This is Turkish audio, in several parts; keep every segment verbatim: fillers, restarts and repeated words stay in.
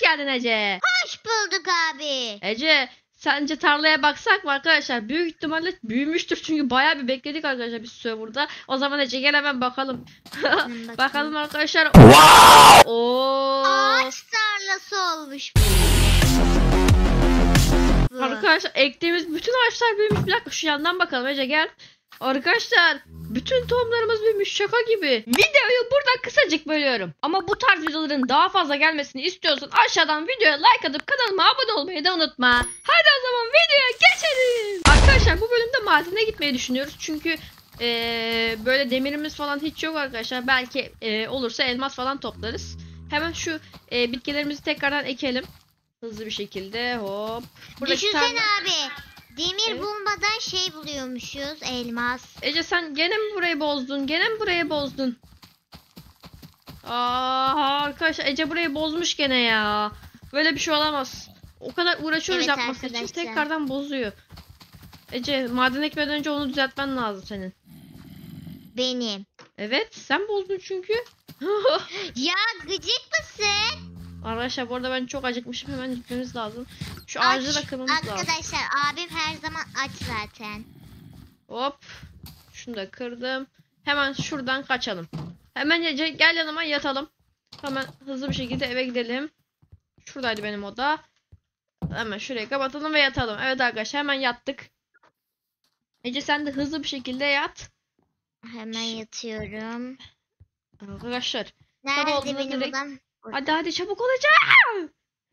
geldin Ece. Hoş bulduk abi. Ece sence tarlaya baksak mı arkadaşlar? Büyük ihtimalle büyümüştür çünkü bayağı bir bekledik arkadaşlar bir süre burada. O zaman Ece gel hemen bakalım. bakalım. Bakalım arkadaşlar. Oo. Ağaç tarlası olmuş bu. Arkadaşlar ektiğimiz bütün ağaçlar büyümüş. Bir dakika şu yandan bakalım Ece gel. Arkadaşlar bütün tohumlarımız büyümüş şaka gibi. Videoyu burada kısacık bölüyorum. Ama bu tarz videoların daha fazla gelmesini istiyorsan aşağıdan videoya like atıp kanalıma abone olmayı da unutma. Hadi o zaman videoya geçelim. Arkadaşlar bu bölümde madene gitmeyi düşünüyoruz. Çünkü ee, böyle demirimiz falan hiç yok arkadaşlar. Belki ee, olursa elmas falan toplarız. Hemen şu ee, bitkilerimizi tekrardan ekelim. Hızlı bir şekilde hop. Buradaki Düşünsene tarla... abi. Demir Evet. bulmadan şey buluyormuşuz. Elmas. Ece sen gene mi burayı bozdun? Gene mi burayı bozdun? Aa arkadaşlar Ece burayı bozmuş gene ya. Böyle bir şey olamaz. O kadar uğraşıyoruz Evet yapması için arkadaşlar. tekrardan bozuyor. Ece maden ekmeden önce onu düzeltmen lazım senin. Benim. Evet sen bozdun çünkü. Ya gıcık mısın? Arkadaşlar bu arada ben çok acıkmışım, hemen gitmemiz lazım. Şu Aç. ağacı da kırmamız lazım. Arkadaşlar abim her zaman aç zaten. Hop. Şunu da kırdım. Hemen şuradan kaçalım. Hemen Ece gel yanıma yatalım. Hemen hızlı bir şekilde eve gidelim. Şuradaydı benim oda. Hemen şurayı kapatalım ve yatalım. Evet arkadaşlar hemen yattık. Ece sen de hızlı bir şekilde yat. Hemen yatıyorum. Arkadaşlar. Nerede olduğunda benim direkt- odam? Hadi hadi çabuk olacağım.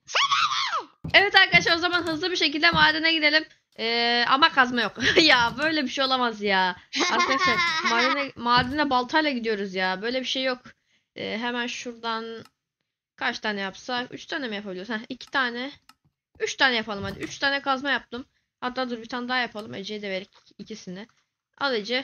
Evet arkadaşlar o zaman hızlı bir şekilde madene gidelim. Ee, ama kazma yok. Ya böyle bir şey olamaz ya. Arkadaşlar madene, madene baltayla gidiyoruz ya. Böyle bir şey yok. Ee, hemen şuradan kaç tane yapsak? üç tane mi yapabiliyoruz? Heh, iki tane. üç tane yapalım hadi. üç tane kazma yaptım. Hatta dur bir tane daha yapalım. Ece'ye de verik ikisini. Al Ece.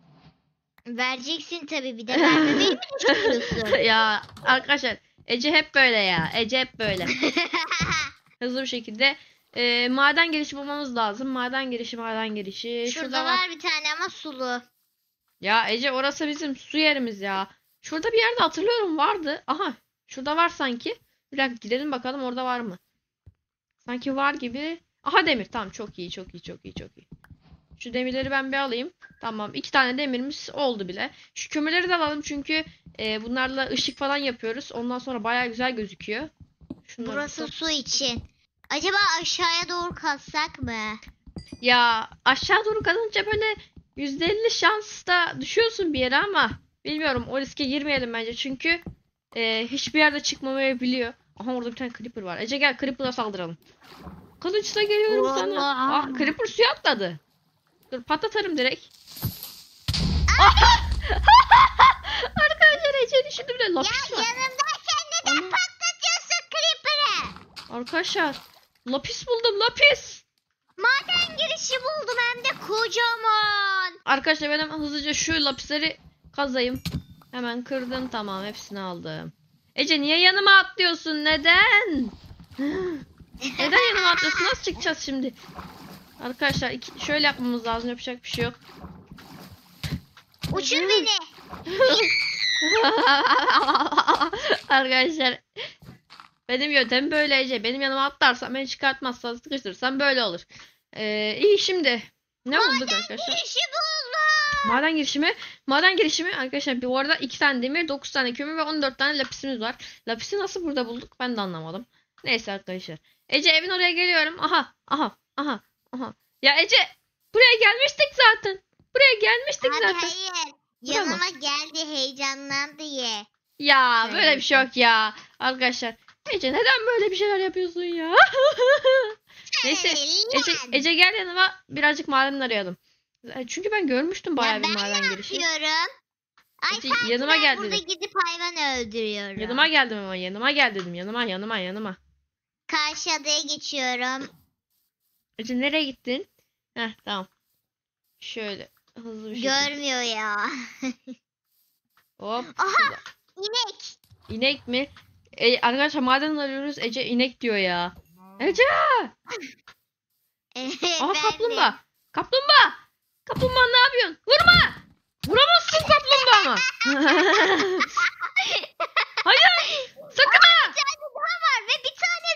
Vereceksin tabii, bir de vermemeyi mi düşünüyorsun? Ya arkadaşlar Ece hep böyle ya. Ece hep böyle. Hızlı bir şekilde e, maden girişi bulmamız lazım. Maden girişi, maden girişi. Şurada var bir tane ama sulu. Ya Ece orası bizim su yerimiz ya. Şurada bir yerde hatırlıyorum vardı. Aha şurada var sanki. Bir dakika gidelim bakalım orada var mı? Sanki var gibi. Aha demir, tamam çok iyi çok iyi çok iyi çok iyi. Şu demirleri ben bir alayım. Tamam iki tane demirimiz oldu bile. Şu kömürleri de alalım çünkü e, bunlarla ışık falan yapıyoruz. Ondan sonra baya güzel gözüküyor. Şunları Burası da- su için. Acaba aşağıya doğru kazsak mı? Ya aşağı doğru kazınca böyle yüzde elli şansla düşüyorsun bir yere ama bilmiyorum, o riske girmeyelim bence çünkü e, hiçbir yerde çıkmamayabiliyor. Aha orada bir tane creeper var. Ece gel creeper'a saldıralım. Kılıçla geliyorum Allah. sana. Ah creeper suya atladı. Dur patlatarım direkt. Arkadaşlar Ece düşündü bile, Ya lapis var. yanımdayken neden Ana. patlatıyorsun creeper'ı? Arkadaşlar lapis buldum, lapis. Maden girişi buldum, hem de kocaman. Arkadaşlar ben hemen hızlıca şu lapisleri kazayım. Hemen kırdım, tamam hepsini aldım. Ece niye yanıma atlıyorsun, neden? Neden yanıma atlıyorsun, nasıl çıkacağız şimdi? Arkadaşlar iki, şöyle yapmamız lazım, yapacak bir şey yok. Uçur beni. Arkadaşlar benim yöntemim böyle Ece. Benim yanıma atlarsan, beni çıkartmazsan, sıkıştırırsan böyle olur. Ee, iyi şimdi. Ne bulduk arkadaşlar? Girişi buldum. Maden girişimi. Maden girişimi arkadaşlar bu arada iki tane demir, dokuz tane kömür ve on dört tane lapisimiz var. Lapisi nasıl burada bulduk ben de anlamadım. Neyse arkadaşlar. Ece evin oraya geliyorum. Aha aha aha aha. Ya Ece buraya gelmiştik zaten. Buraya gelmiştik Abi zaten. hayır. Buraya mı? Yanıma geldi, heyecanlandı ye. Ya Böyle böyle bir bir şey yok ya. Arkadaşlar Ece neden böyle bir şeyler yapıyorsun ya? Neyse Ece, Ece gel yanıma, birazcık maden arayalım. Çünkü ben görmüştüm bayağı Ya bir ben maden ne girişi. yapıyorum? Ay Ece, sanki yanıma ben gel burada dedim. gidip hayvan öldürüyorum. Yanıma geldim ama yanıma gel dedim. Yanıma yanıma yanıma. Karşı adaya geçiyorum. Ece nereye gittin? Heh tamam. Şöyle hızlı bir şekilde. Görmüyor ya. Hop. Aha, şurada. inek. İnek mi? E, arkadaşlar maden arıyoruz. Ece inek diyor ya. Ece! Evet, Aha ben de. kaplumbağa. Kaplumbağa. Kaplumbağa ne yapıyorsun? Vurma! Vuramazsın kaplumbağama. Hayır! Sakın ha! Bir tane daha var ve bir tane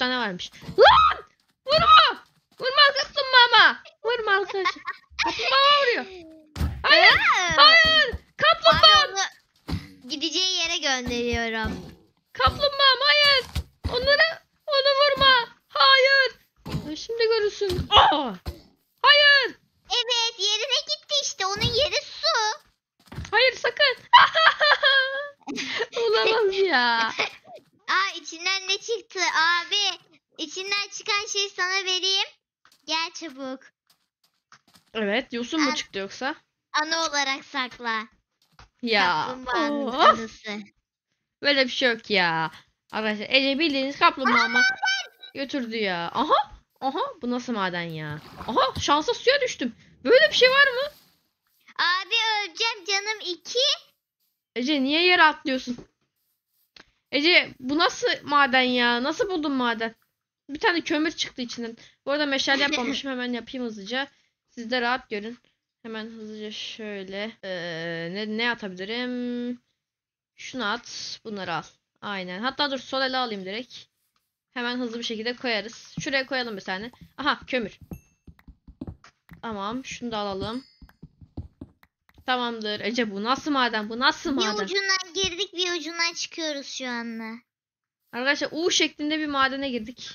tane varmış. Lan! Vurma! Vurma kaplumbağama. Vurma arkadaşlar. Kaplumbağa vuruyor. Hayır. Hayır. Kaplumbağa. Abi onu gideceği yere gönderiyorum. Kaplumbağam hayır. Onları onu vurma. Hayır. Ay, şimdi görürsün. Aa! Hayır. Evet, yerine gitti işte. Onun yeri su. Hayır sakın. Olamaz ya. Aa, içinden ne çıktı abi? İçinden çıkan şeyi sana vereyim. Gel çabuk. Evet yosun mu Abi- çıktı yoksa? Ana olarak sakla. Ya. Kaplumbağanın of. anısı. Böyle bir şey yok ya. Arkadaşlar Ece bildiğiniz kaplumbağamı götürdü ya. Aha. Aha bu nasıl maden ya? Aha şansa suya düştüm. Böyle bir şey var mı? Abi öleceğim canım iki. Ece niye yere atlıyorsun? Ece bu nasıl maden ya? Nasıl buldun maden? Bir tane kömür çıktı içinden. Bu arada meşale yapmamışım. Hemen yapayım hızlıca. Siz de rahat görün. Hemen hızlıca şöyle. Ee, ne, ne atabilirim? Şunu at. Bunları al. Aynen. Hatta dur sol ele alayım direkt. Hemen hızlı bir şekilde koyarız. Şuraya koyalım bir tane. Aha kömür. Tamam. Şunu da alalım. Tamamdır. Ece bu nasıl maden? Bu nasıl Bir maden? ucundan girdik, bir ucundan çıkıyoruz şu anda. Arkadaşlar U şeklinde bir madene girdik.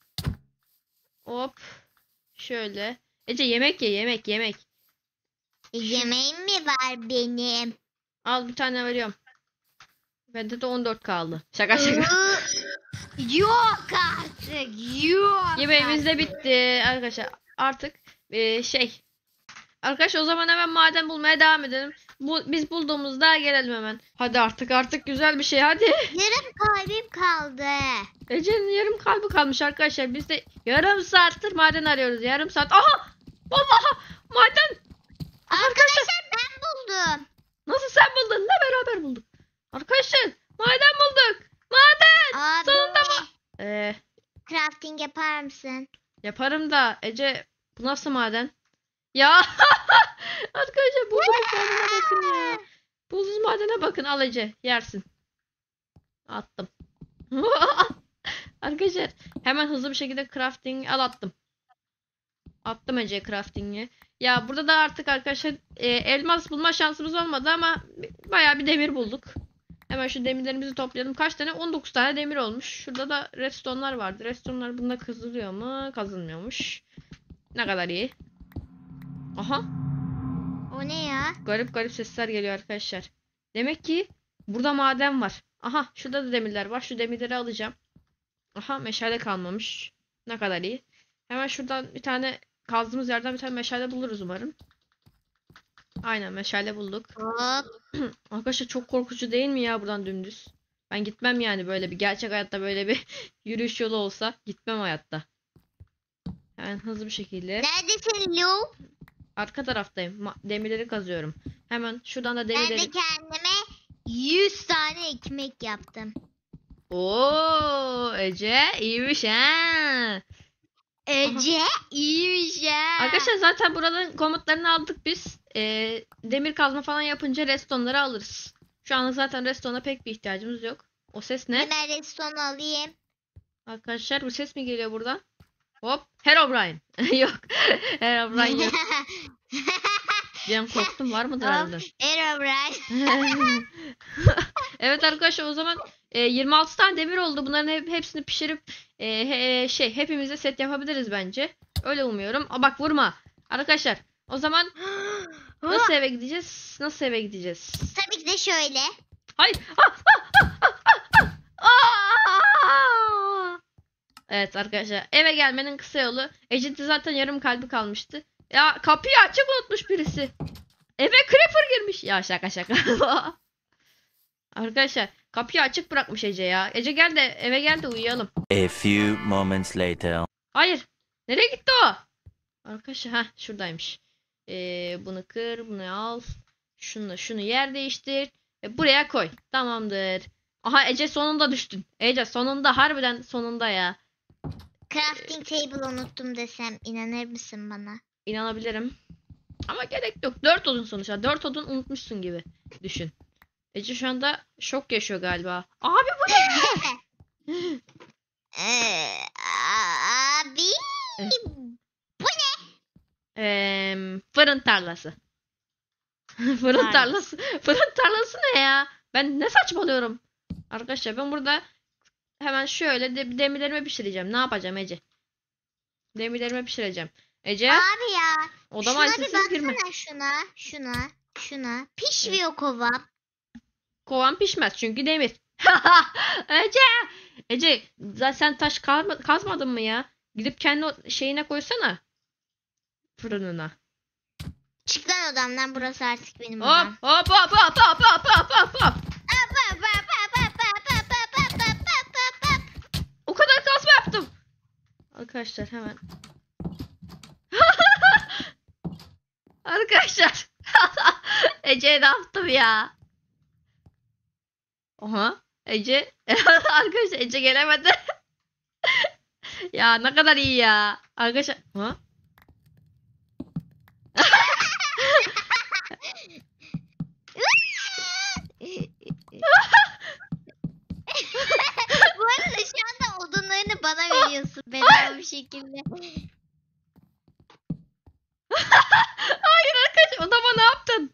Hop. Şöyle. Ece yemek ye yemek yemek. E, yemeğim mi var benim? Al bir tane veriyorum. Bende de on dört kaldı. Şaka şaka. Yok artık. Yok. Yemeğimiz de bitti arkadaşlar. Artık e, şey. Arkadaşlar o zaman hemen maden bulmaya devam edelim. Bu, biz bulduğumuzda gelelim hemen. Hadi artık artık güzel bir şey hadi. Yarım kalbim kaldı. Ece'nin yarım kalbi kalmış arkadaşlar. Biz de yarım saattir maden arıyoruz. Yarım saat. Aha! Vallahi maden. Arkadaşlar ben buldum. Nasıl sen buldun? Ne beraber bulduk? Arkadaşlar maden bulduk. Maden. Abi. Sonunda mı? Ee, Crafting yapar mısın? yaparım da Ece bu nasıl maden? Ya arkadaşlar buzsuz madene bakın ya. Buzsuz madene bakın al Ece yersin. Attım. Arkadaşlar hemen hızlı bir şekilde crafting al attım. Attım Ece crafting'i. Ya burada da artık arkadaşlar e, elmas bulma şansımız olmadı ama bayağı bir demir bulduk. Hemen şu demirlerimizi toplayalım. Kaç tane? on dokuz tane demir olmuş. Şurada da redstone'lar vardı. Redstone'lar bunda kazılıyor mu? Kazılmıyormuş. Ne kadar iyi. Aha. O ne ya? Garip garip sesler geliyor arkadaşlar. Demek ki burada maden var. Aha şurada da demirler var. Şu demirleri alacağım. Aha meşale kalmamış. Ne kadar iyi. Hemen şuradan bir tane kazdığımız yerden bir tane meşale buluruz umarım. Aynen meşale bulduk. Hop. Arkadaşlar çok korkutucu değil mi ya buradan dümdüz? Ben gitmem yani böyle bir gerçek hayatta böyle bir yürüyüş yolu olsa gitmem hayatta. Hemen hızlı bir şekilde. Neredesin Lu? Arka taraftayım. Ma- demirleri kazıyorum. Hemen şuradan da Ben demirleri. de kendime yüz tane ekmek yaptım. Oo Ece iyiymiş ha. Ece iyiymiş ya. Arkadaşlar zaten buranın komutlarını aldık biz. Ee, demir kazma falan yapınca redstone'ları alırız. Şu an zaten redstone'a pek bir ihtiyacımız yok. O ses ne? Hemen redstone alayım. Arkadaşlar bu ses mi geliyor buradan? Hop. Herobrine. Yok. Herobrine yok. Bir an korktum var mıdır herhalde? Herobrine. Evet arkadaşlar o zaman e, yirmi altı tane demir oldu. Bunların hep, hepsini pişirip e, he, şey hepimize set yapabiliriz bence. Öyle umuyorum. Aa, bak vurma. Arkadaşlar o zaman nasıl eve gideceğiz? Nasıl eve gideceğiz? Tabii ki de şöyle. Hayır. Ah, ah, ah, ah, ah, ah. Evet arkadaşlar eve gelmenin kısa yolu. Ece'de zaten yarım kalbi kalmıştı. Ya kapıyı açık unutmuş birisi. Eve creeper girmiş. Ya şaka şaka. Arkadaşlar kapıyı açık bırakmış Ece ya. Ece gel de eve gel de uyuyalım. A few moments later. Hayır. Nereye gitti o? Arkadaşlar ha şuradaymış. Ee, bunu kır, bunu al. Şunu şunu yer değiştir. Ve buraya koy. Tamamdır. Aha Ece sonunda düştün. Ece sonunda harbiden sonunda ya. Crafting table unuttum desem inanır mısın bana? İnanabilirim. Ama gerek yok. Dört odun sonuçta. Dört odun unutmuşsun gibi. Düşün. Ece şu anda şok yaşıyor galiba. Abi bu ne? Ee, Abi. Evet. Bu ne? Ee, fırın tarlası. Fırın Tarla. tarlası. Fırın tarlası ne ya? Ben ne saçmalıyorum? Arkadaşlar ben burada hemen şöyle de demirlerimi pişireceğim. Ne yapacağım Ece? Demirlerimi pişireceğim. Ece Abi ya. odama Şuna bir sessiz girme. baksana şuna. Şuna. Şuna. Pişmiyor kovam. Kovan pişmez çünkü demir. Ece! Ece zaten sen taş kazma- kazmadın mı ya? Gidip kendi o şeyine koysana. Fırınına. Çık lan odamdan, burası artık benim Hop odam. hop hop hop hop hop hop hop hop. O kadar kazma yaptım. Arkadaşlar hemen. Arkadaşlar. Ece ne yaptım ya? Oha. Ece. Arkadaşlar Ece gelemedi. Ya ne kadar iyi ya. Arkadaşlar. Ha? Bu arada şu anda odunlarını bana veriyorsun bedava bir şekilde. Hayır arkadaşlar odama ne yaptın?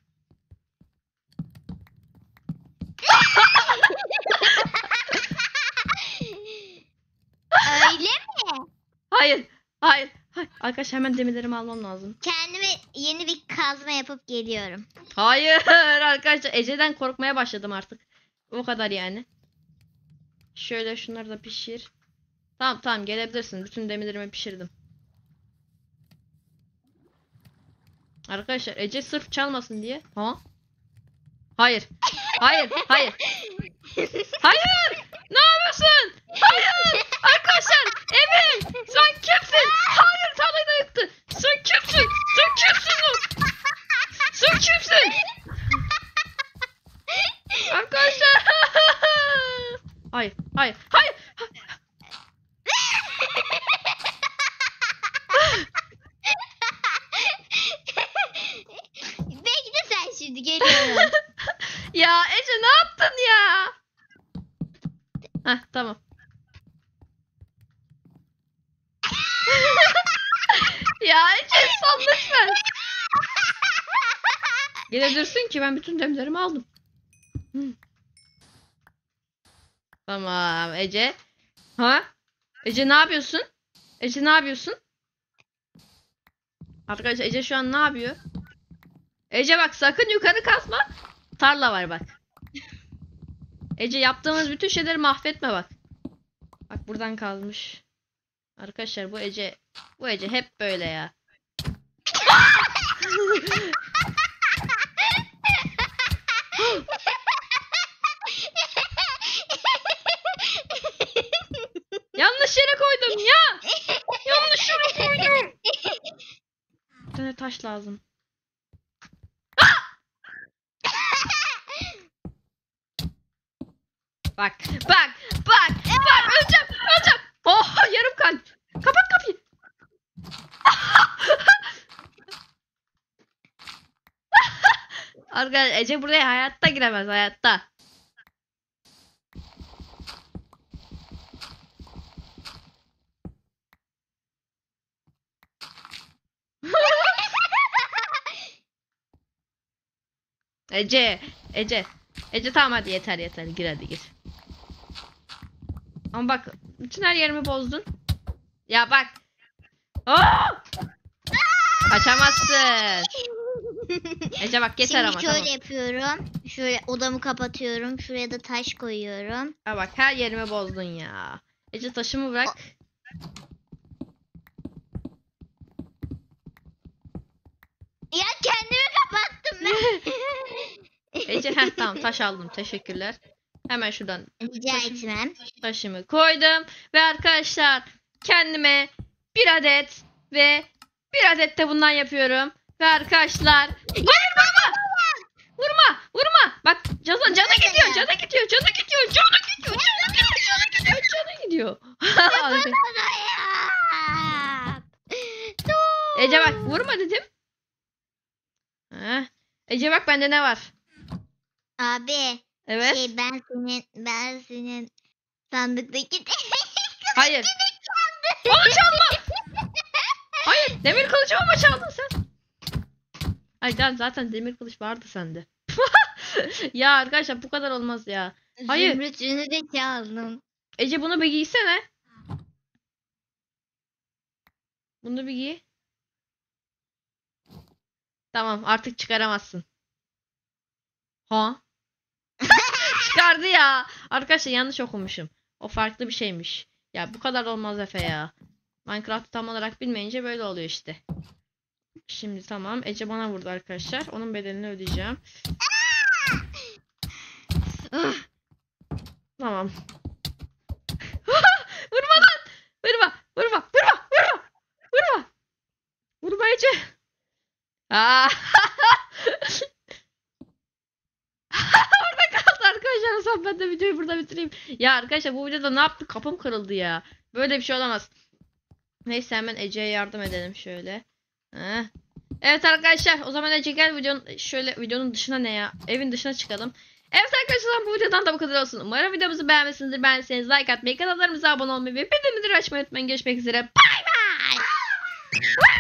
Öyle mi? Hayır. Hayır. Hayır. Arkadaşlar hemen demirlerimi almam lazım. Kendime yeni bir kazma yapıp geliyorum. Hayır arkadaşlar Ece'den korkmaya başladım artık. O kadar yani. Şöyle şunları da pişir. Tamam tamam gelebilirsin. Bütün demirlerimi pişirdim. Arkadaşlar Ece sırf çalmasın diye. Ha? Hayır. Hayır. Hayır. Hayır. Ne yapıyorsun? Hayır. Arkadaşlar Emir sen kimsin? Hayır tarlayı da yıktı. Sen kimsin? Sen kimsin? Sen kimsin? Arkadaşlar. Hayır. Hayır. Hayır. Bekle sen, şimdi geliyorum. Ya Ece ne yaptın ya? Heh tamam. Ya Ece son lütfen. Gelebilirsin ki ben bütün demirlerimi aldım. Hı. Tamam Ece. Ha? Ece ne yapıyorsun? Ece ne yapıyorsun? Arkadaşlar Ece şu an ne yapıyor? Ece bak sakın yukarı kazma. Tarla var bak. Ece yaptığımız bütün şeyleri mahvetme bak. Bak buradan kalmış. Arkadaşlar bu Ece bu Ece hep böyle ya. Yanlış yere koydum ya. Yanlış yere koydum. Bir tane taş lazım. Bak, bak, bak, bak, öleceğim, öleceğim. Oh, yarım kalp. Kapat kapıyı. Arkadaşlar Ece buraya hayatta giremez, hayatta. Ece, Ece. Ece tamam hadi yeter yeter gir hadi gir. Ama bak bütün her yerimi bozdun. Ya bak. Aa! Kaçamazsın. Ece bak yeter Şimdi ama şöyle tamam. yapıyorum. Şöyle odamı kapatıyorum. Şuraya da taş koyuyorum. Ya bak her yerimi bozdun ya. Ece taşımı bırak. Ya kendimi kapattım ben. Ece heh tamam taş aldım teşekkürler. Hemen şuradan Rica etmem. taşımı koydum. Ve arkadaşlar kendime bir adet ve bir adet de bundan yapıyorum. Ve arkadaşlar hayır vurma. Vurma vurma. Bak canı canı gidiyor canı gidiyor canı gidiyor canı gidiyor canı gidiyor canı gidiyor canı gidiyor. Ece bak vurma dedim. Heh. Ece bak bende ne var? Abi Evet. şey ben senin ben senin sandıktaki Hayır. Onu çalma. Hayır, demir kılıcımı mı çaldın sen? Ay lan zaten demir kılıç vardı sende. Ya arkadaşlar bu kadar olmaz ya. Hayır. Zümrüt ürünü de çaldım. Ece bunu bir giysene. Bunu bir giy. Tamam artık çıkaramazsın. Ha? Çıkardı ya. Arkadaşlar yanlış okumuşum. O farklı bir şeymiş. Ya bu kadar olmaz Efe ya. Minecraft'ı tam olarak bilmeyince böyle oluyor işte. Şimdi tamam. Ece bana vurdu arkadaşlar. Onun bedelini ödeyeceğim. Tamam. Vurma lan. Vurma. Vurma. Vurma. Vurma. Vurma. Vurma Ece. Aa. Orada kaldı arkadaşlar. O zaman ben de videoyu burada bitireyim. Ya arkadaşlar bu videoda ne yaptık? Kapım kırıldı ya. Böyle bir şey olamaz. Neyse hemen Ece'ye yardım edelim şöyle. Heh. Evet arkadaşlar o zaman Ece gel videonun şöyle videonun dışına ne ya? Evin dışına çıkalım. Evet arkadaşlar bu videodan da bu kadar olsun. Umarım videomuzu beğenmişsinizdir. Beğendiyseniz like atmayı, kanallarımıza abone olmayı ve bildirimleri açmayı unutmayın. Görüşmek üzere. Bay bay.